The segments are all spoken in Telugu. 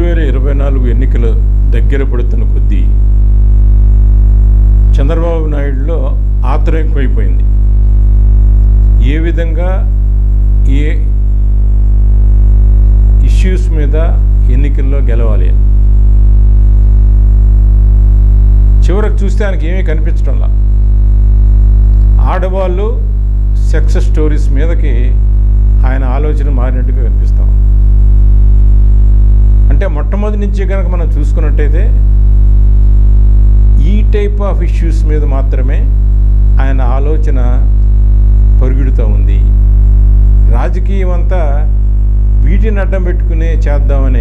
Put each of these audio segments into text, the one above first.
2024 ఎన్నికలు దగ్గర పడుతున్న కొద్దీ చంద్రబాబు నాయుడులో ఆత్రం ఎక్కువైపోయింది. ఏ విధంగా ఏ ఇష్యూస్ మీద ఎన్నికల్లో గెలవాలి అని చివరికి చూస్తే ఆయనకి ఏమీ కనిపించడంలా. ఆడవాళ్ళు సక్సెస్ స్టోరీస్ మీదకి ఆయన ఆలోచన మారినట్టుగా కనిపిస్తూ ఉంది. అంటే మొట్టమొదటి నుంచి కనుక మనం చూసుకున్నట్టయితే ఈ టైప్ ఆఫ్ ఇష్యూస్ మీద మాత్రమే ఆయన ఆలోచన పరుగుడుతూ ఉంది. రాజకీయం అంతా వీటిని అడ్డం పెట్టుకునే చేద్దామనే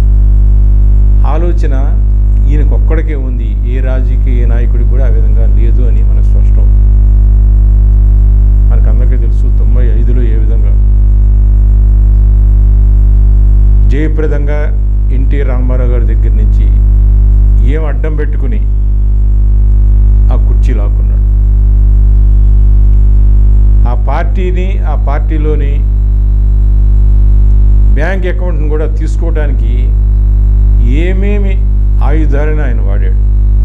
ఆలోచన ఈయనకొక్కడికే ఉంది. ఏ రాజకీయ నాయకుడికి కూడా ఆ విధంగా లేదు అని మనకు స్పష్టం. మనకందరికీ తెలుసు 95లో ఏ విధంగా జయప్రదంగా ఎన్టీ రామారావు గారి దగ్గర నుంచి ఏం అడ్డం పెట్టుకుని ఆ కుర్చీ లాక్కున్నాడు. ఆ పార్టీని, ఆ పార్టీలోని బ్యాంక్ అకౌంట్ని కూడా తీసుకోవడానికి ఏమేమి ఆయుధాలను ఆయన వాడాడు.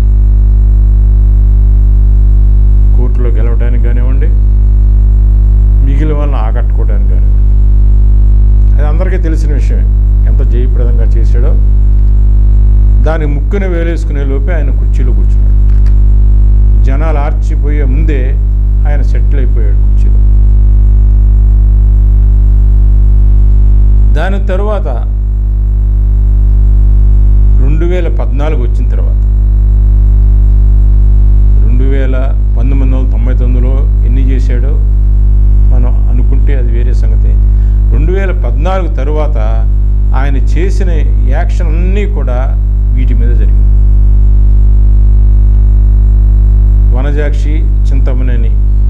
కోర్టులో గెలవడానికి కానివ్వండి, మిగిలిన వాళ్ళని ఆకట్టుకోవడానికి కానివ్వండి, అది అందరికీ తెలిసిన విషయమే. ఎంత జయప్రదంగా చేశాడో దాని ముక్కున వేలేసుకునే లోపే ఆయన కుర్చీలో కూర్చున్నాడు. జనాలు ఆర్చిపోయే ముందే ఆయన సెటిల్ అయిపోయాడు కుర్చీలో. దాని తరువాత 2014 వచ్చిన తర్వాత 1999లో ఎన్ని చేశాడో మనం అనుకుంటే అది వేరే సంగతి. 2014 తరువాత ఆయన చేసిన యాక్షన్ అన్నీ కూడా వీటి మీద జరిగింది. వనజాక్షి చింతమనేని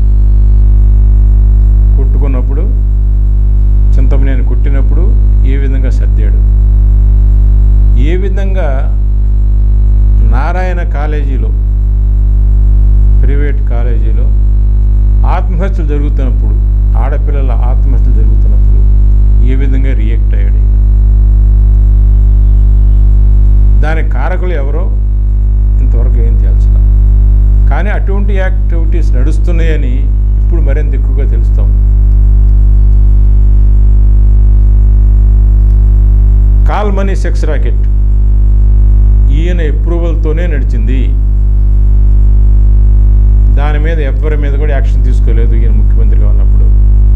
కొట్టుకున్నప్పుడు, చింతమనేని కొట్టినప్పుడు ఏ విధంగా సర్దాడు, ఏ విధంగా నారాయణ కాలేజీలో, ప్రైవేట్ కాలేజీలో ఆత్మహత్యలు జరుగుతున్నప్పుడు, ఆడపిల్లల ఆత్మహత్యలు జరుగుతున్నప్పుడు ఏ విధంగా రియాక్ట్ అయ్యాడు. దానికి కారకులు ఎవరో ఇంతవరకు ఏం తేల్చలేదు. కానీ అటువంటి యాక్టివిటీస్ నడుస్తున్నాయని ఇప్పుడు మరింత ఎక్కువగా తెలుస్తాం. కాల్ మనీ సెక్స్ రాకెట్ ఈయన అప్రూవల్తోనే నడిచింది. దాని మీద ఎవరి మీద కూడా యాక్షన్ తీసుకోలేదు. ఈయన ముఖ్యమంత్రిగా ఉన్నప్పుడు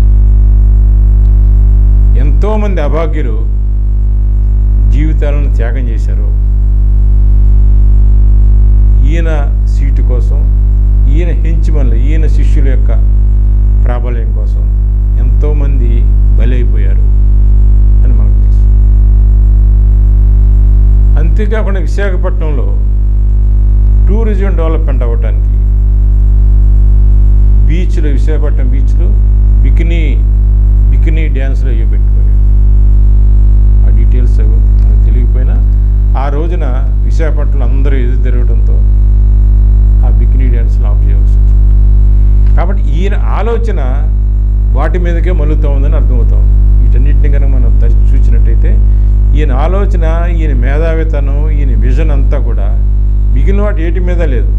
ఎంతోమంది అభాగ్యులు జీవితాలను త్యాగం చేశారు. ఈయన సీటు కోసం, ఈయన హెంచ్మన్లు, ఈయన శిష్యుల యొక్క ప్రాబల్యం కోసం ఎంతోమంది బలైపోయారు అని మనకు తెలుసు. అంతేకాకుండా విశాఖపట్నంలో టూరిజం డెవలప్మెంట్ అవ్వటానికి బీచ్లు, విశాఖపట్నం బీచ్లు బికినీ డ్యాన్స్లో అయ్యో పెట్టుకోయాడు. ఆ డీటెయిల్స్ మనకు తెలియకపోయినా ఆ రోజున విశాఖపట్నంలో అందరూ ఎదురు తిరగడంతో ఆ బికినీ డ్యాన్స్లో ఆఫ్ చేయవలసి వచ్చింది. కాబట్టి ఈయన ఆలోచన వాటి మీదకే మలుగుతూ ఉందని అర్థమవుతా ఉంది. వీటన్నిటిని కనుక మనం చూసినట్టయితే ఈయన ఆలోచన, ఈయన మేధావితనం, ఈయన విజన్ అంతా కూడా మిగిలిన వాటి ఏటి మీద లేదు.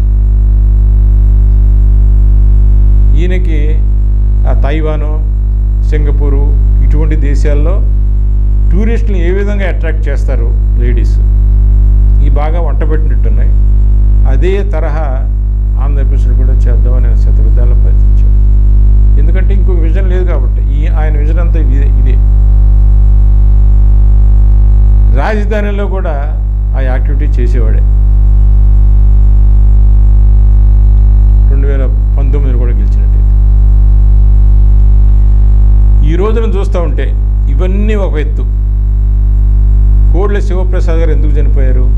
ఈయనకి ఆ తైవాను, సింగపూరు ఇటువంటి దేశాల్లో టూరిస్టులను ఏ విధంగా అట్రాక్ట్ చేస్తారు లేడీస్, ఈ బాగా వంటపెట్టినట్టున్నాయి. అదే తరహా ఆంధ్రప్రదేశ్లో కూడా చేద్దామని ఆయన శతవిధాల్లో ప్రయత్నించాడు. ఎందుకంటే ఇంకొక విజన్ లేదు కాబట్టి. ఆయన విజన్ అంతా ఇదే. రాజధానిలో కూడా ఆ యాక్టివిటీ చేసేవాడే. 2019 కూడా గెలిచినట్టయితే. ఈ రోజున చూస్తూ ఉంటే ఇవన్నీ ఒక ఎత్తు. కోడ్ల శివప్రసాద్ గారు ఎందుకు చనిపోయారు?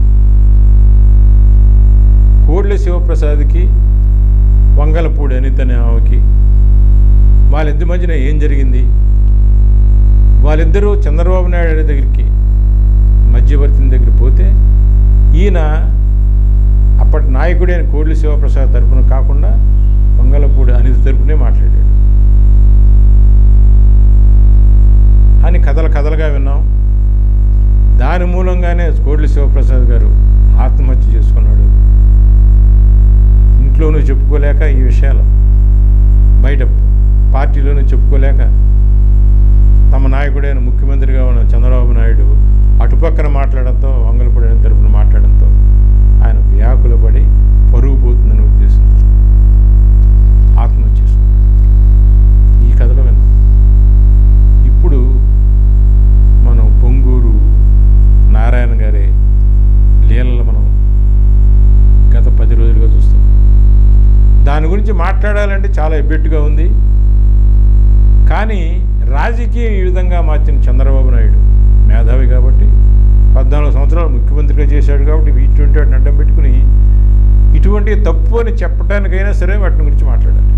కోడ్ల శివప్రసాద్కి వంగలపూడి అనిత అనే ఆమెకి వాళ్ళిద్దరి మధ్యన ఏం జరిగింది? వాళ్ళిద్దరూ చంద్రబాబు నాయుడు దగ్గరికి మధ్యవర్తిని దగ్గర పోతే ఈయన అప్పటి నాయకుడైన కోడ్ల శివప్రసాద్ తరపున కాకుండా వంగలపూడి అనిత తరపునే మాట్లాడాడు అని కథలుగా విన్నాం. దాని మూలంగానే కోట్లి శివప్రసాద్ గారు ఆత్మహత్య చేసుకున్నాడు. ఇంట్లోనూ చెప్పుకోలేక ఈ విషయాలు, బయట పార్టీలోనూ చెప్పుకోలేక, తమ నాయకుడైన ముఖ్యమంత్రిగా ఉన్న చంద్రబాబు నాయుడు అటుపక్కన మాట్లాడడంతో, వంగలపూడి తరఫున మాట్లాడడంతో ఆయన వ్యాకులు పడి పరుగు పోతుందని ఉద్దేశంతో ఆత్మహత్య చేసుకున్నాడు. ఈ కథలో విన్నాం. ఇప్పుడు మనం పొంగూరు నారాయణ గారి లీలలు మనం గత 10 రోజులుగా చూస్తున్నాం. దాని గురించి మాట్లాడాలంటే చాలా ఎబ్బెట్టుగా ఉంది. కానీ రాజకీయం ఈ విధంగా మార్చిన చంద్రబాబు నాయుడు మేధావి కాబట్టి, 14 సంవత్సరాలు ముఖ్యమంత్రిగా చేశాడు కాబట్టి, ఇటువంటి వాటిని అడ్డం పెట్టుకుని ఇటువంటి తప్పు అని చెప్పడానికైనా సరే వాటిని గురించి మాట్లాడాలి.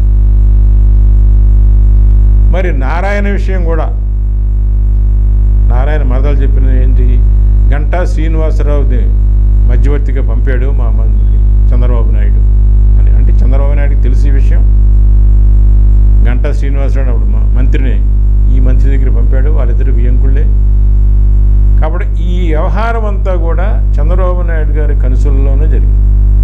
మరి నారాయణ విషయం కూడా, నారాయణ మరదలు చెప్పినది ఏంటి? గంటా శ్రీనివాసరావుని మధ్యవర్తిగా పంపాడు మా మందికి చంద్రబాబు నాయుడు అని. అంటే చంద్రబాబు నాయుడికి తెలిసి విషయం. గంటా శ్రీనివాసరావు అప్పుడు మంత్రిని ఈ మంత్రి దగ్గర పంపాడు, వాళ్ళిద్దరు వియంకుళ్ళే. కాబట్టి ఈ వ్యవహారం అంతా కూడా చంద్రబాబు నాయుడు గారి కనుసల్లోనే జరిగింది.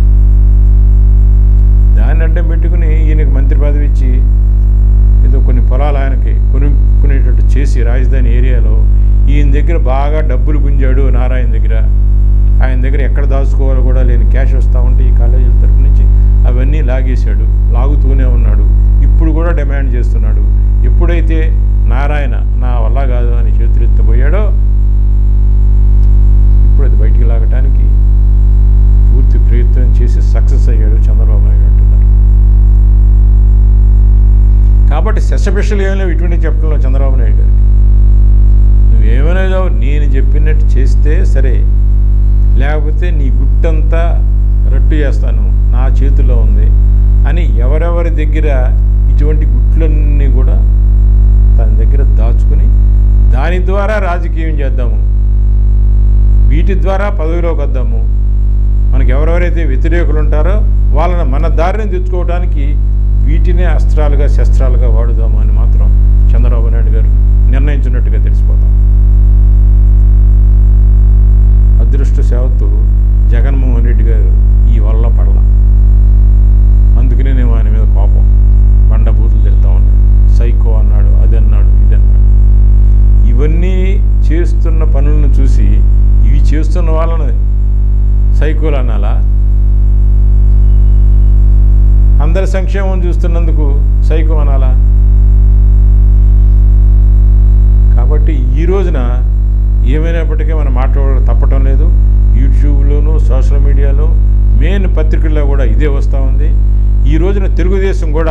దాన్ని అడ్డం పెట్టుకుని ఈయనకి మంత్రి పదవి ఇచ్చి ఏదో కొన్ని పొలాలు ఆయనకి కొనుక్కునేటట్టు చేసి రాజధాని ఏరియాలో ఈయన దగ్గర బాగా డబ్బులు గుంజాడు. నారాయణ దగ్గర, ఆయన దగ్గర ఎక్కడ దాచుకోవాలో కూడా లేని క్యాష్ వస్తూ ఉంటే ఈ కాలేజీల తరపు నుంచి అవన్నీ లాగేశాడు. లాగుతూనే ఉన్నాడు. ఇప్పుడు కూడా డిమాండ్ చేస్తున్నాడు. ఎప్పుడైతే నారాయణ నా వల్ల కాదు అని చేతులెత్తబోయాడో ఇప్పుడు అది బయటికి లాగటానికి పూర్తి ప్రయత్నం చేసి సక్సెస్ అయ్యాడు చంద్రబాబు నాయుడు అంటున్నారు. కాబట్టి సెసపెషల్ ఏమైనా ఇటువంటి చెప్పడంలో చంద్రబాబు నాయుడు గారికి, నువ్వేమైనా నేను చెప్పినట్టు చేస్తే సరే, లేకపోతే నీ గుట్టంతా రట్టు చేస్తాను, నా చేతిలో ఉంది అని ఎవరెవరి దగ్గర ఇటువంటి గుట్లన్నీ కూడా తన దగ్గర దాచుకుని దాని ద్వారా రాజకీయం చేద్దాము, వీటి ద్వారా పదవిలోకి వద్దాము, మనకు ఎవరెవరైతే వ్యతిరేకులు ఉంటారో వాళ్ళని మన దారిని తెచ్చుకోవడానికి వీటినే అస్త్రాలుగా శస్త్రాలుగా వాడుదాము అని మాత్రం చంద్రబాబు నాయుడు గారు నిర్ణయించినట్టుగా తెలిసిపోతాం. అదృష్టశావత్తు జగన్మోహన్ రెడ్డి గారు ఈ వల్ల పడల. అందుకనే నేను ఆయన మీద కోపం, బండబూతులు తిడతా ఉన్నాడు, సైకో అన్నాడు, అది అన్నాడు, ఇది అన్నాడు. ఇవన్నీ చేస్తున్న పనులను చూసి ఇవి చేస్తున్న వాళ్ళని సైకోలు అనాలా? అందరి సంక్షేమం చూస్తున్నందుకు సైకో అనాలా? కాబట్టి ఈ రోజున ఏమైనప్పటికీ మనం మాట్లాడడం తప్పటం లేదు. యూట్యూబ్లోను, సోషల్ మీడియాలో, మెయిన్ పత్రికల్లో కూడా ఇదే వస్తూ ఉంది. ఈ రోజున తెలుగుదేశం కూడా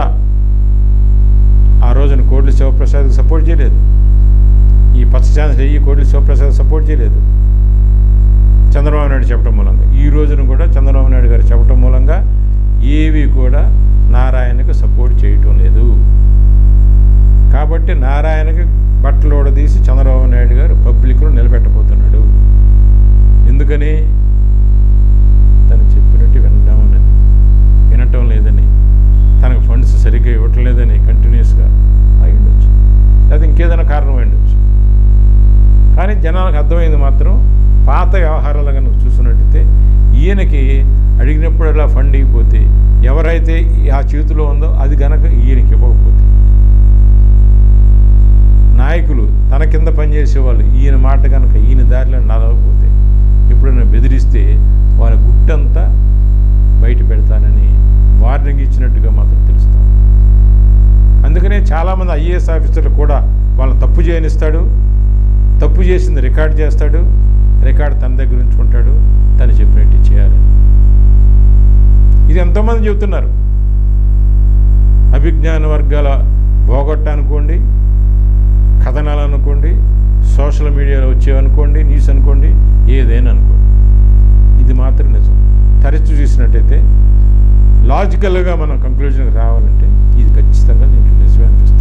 ఆ రోజున కోట్లి శివప్రసాద్కి సపోర్ట్ చేయలేదు. ఈ పచ్చ ఛాన్స్ అయ్యి కోట్లి శివప్రసాద్ సపోర్ట్ చేయలేదు చంద్రబాబు నాయుడు చెప్పడం మూలంగా. ఈ రోజున కూడా చంద్రబాబు నాయుడు గారు చెప్పడం మూలంగా ఏవి కూడా నారాయణకు సపోర్ట్ చేయటం లేదు. కాబట్టి నారాయణకి బట్టలు ఓడదీసి చంద్రబాబు నాయుడు గారు పబ్లిక్ను నిలబెట్టబోతున్నాడు. ఎందుకని? తను చెప్పినట్టు వినటం లేదని, తనకు ఫండ్స్ సరిగ్గా ఇవ్వటం లేదని కంటిన్యూస్గా అయి ఉండొచ్చు, లేదా ఇంకేదైనా కారణం అయి ఉండొచ్చు. కానీ జనాలకు అర్థమైంది మాత్రం పాత వ్యవహారాలు కనుక చూసినట్టయితే ఈయనకి అడిగినప్పుడల్లా ఫండ్ ఇవ్వకపోతే, ఎవరైతే ఆ చేతిలో ఉందో అది కనుక ఈయనకి ఇవ్వకపోతే, నాయకులు తన కింద పనిచేసేవాళ్ళు ఈయన మాట కనుక ఈయన దారిలో నడవకపోతే, ఎప్పుడైనా బెదిరిస్తే వాళ్ళ గుట్టంతా బయట పెడతానని వార్నింగ్ ఇచ్చినట్టుగా మాత్రం తెలుస్తాం. అందుకనే చాలామంది ఐఏఎస్ ఆఫీసర్లు కూడా వాళ్ళని తప్పు చేయనిస్తాడు, తప్పు చేసింది రికార్డ్ చేస్తాడు, రికార్డు తన దగ్గర ఉంచుకుంటాడు, తను చెప్పినట్టు చేయాలి. ఇది ఎంతోమంది చెబుతున్నారు. అభిజ్ఞాన వర్గాల బోగొట్ట అనుకోండి, కథనాలు అనుకోండి, సోషల్ మీడియాలో వచ్చేవనుకోండి, న్యూస్ అనుకోండి, ఏదైనా అనుకోండి, ఇది మాత్రం నిజం. తరచు చూసినట్టయితే లాజికల్గా మనం కంక్లూజన్కి రావాలంటే ఇది ఖచ్చితంగా దీంట్లో నిజమే అనిపిస్తాం.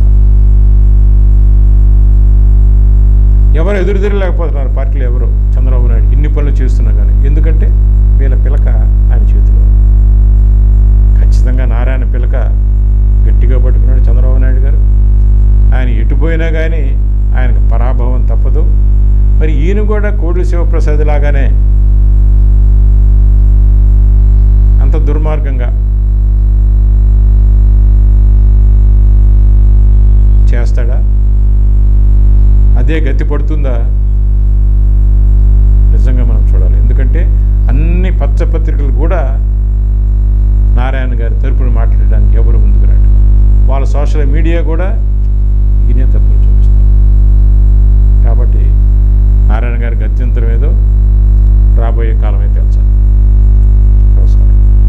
ఎవరు ఎదురు తిరగలేకపోతున్నారు పార్టీలు, ఎవరు చంద్రబాబు నాయుడు ఇన్ని పనులు చేస్తున్నా కానీ. ఎందుకంటే వీళ్ళ పిలక ఆయన చేతిలో. ఖచ్చితంగా నారాయణ పిలక గట్టిగా పట్టుకున్నాడు చంద్రబాబు నాయుడు గారు. ఆయన ఎటుపోయినా కానీ ఆయనకు పరాభవం తప్పదు. మరి ఈయన కూడా కోడి శివప్రసాద్ లాగానే అంత దుర్మార్గంగా చేస్తాడా? అదే గతి పడుతుందా? నిజంగా మనం చూడాలి. ఎందుకంటే అన్ని పత్రికలు కూడా నారాయణ గారి తరపున మాట్లాడడానికి ఎవరు ముందుకు రాడు. వాళ్ళ సోషల్ మీడియా కూడా ఈయనే